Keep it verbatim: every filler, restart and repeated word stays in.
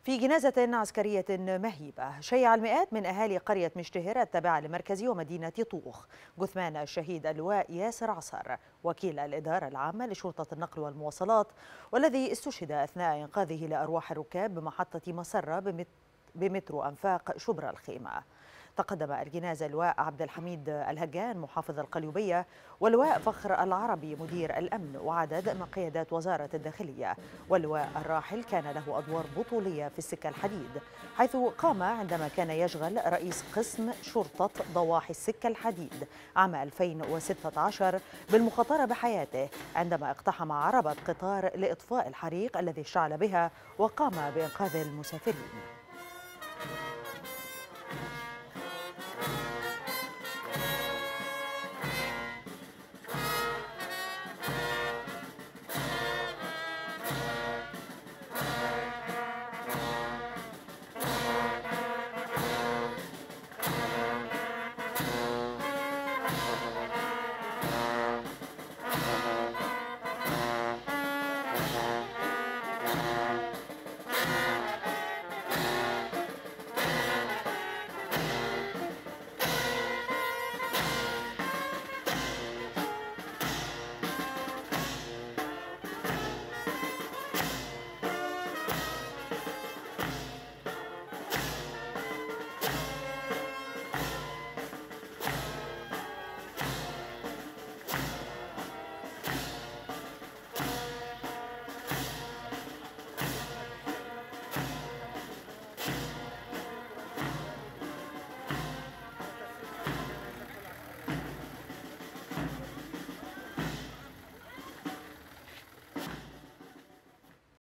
في جنازة عسكرية مهيبة شيع المئات من أهالي قرية مشتهر التابعة لمركز ومدينة طوخ جثمان الشهيد اللواء ياسر عصر وكيل الإدارة العامة لشرطة النقل والمواصلات، والذي استشهد أثناء إنقاذه لأرواح الركاب بمحطة مسرة بمترو أنفاق شبرا الخيمة. تقدم الجنازة اللواء عبد الحميد الهجان محافظ القليوبية، واللواء فخر العربي مدير الأمن، وعدد من قيادات وزارة الداخلية. واللواء الراحل كان له أدوار بطولية في السكة الحديد، حيث قام عندما كان يشغل رئيس قسم شرطة ضواحي السكة الحديد عام ألفين وستة عشر بالمخاطرة بحياته عندما اقتحم عربة قطار لإطفاء الحريق الذي اشتعل بها وقام بإنقاذ المسافرين.